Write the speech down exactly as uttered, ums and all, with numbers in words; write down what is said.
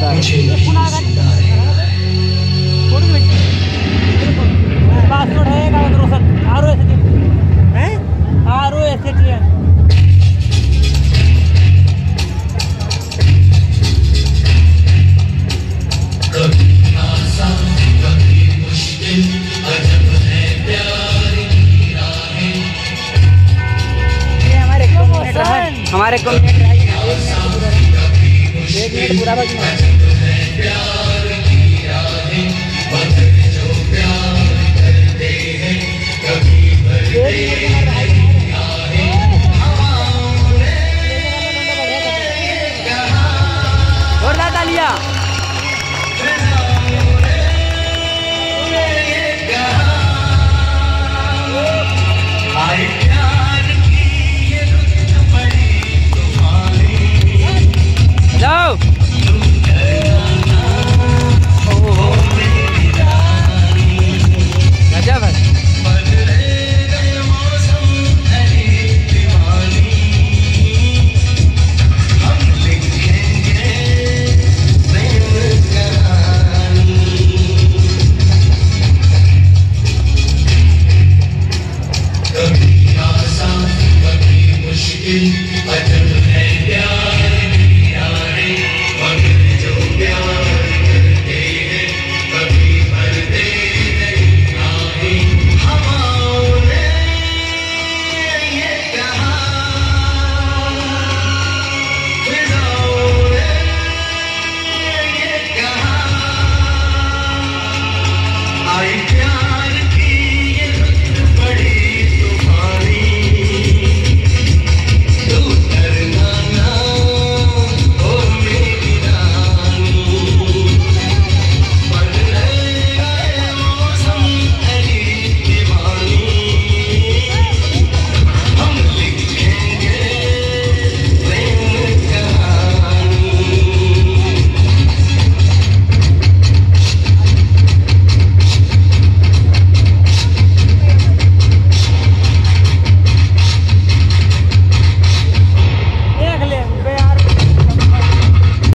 शानदार। पासवर्ड है कागज Roshan R O S T है आर ओ एस टी है। कभी आसान कभी मुश्किल अजब है प्यार की राहें। ये हमारे को मिनट रहा है हमारे को मिनट रहा है एक मिनट पूरा बच गया। प्यार की राहें बदल जो प्यार करते हैं कभी भरते हैं हवाओं ने कहा और दादा लिया आए प्यार की ये रुत पड़ी तुम्हारी जाओ गजब है। बदले गए मौसम हरी दीवानी हम लिखेंगे प्रेम कहानी। कभी आसान कभी मुश्किल अजब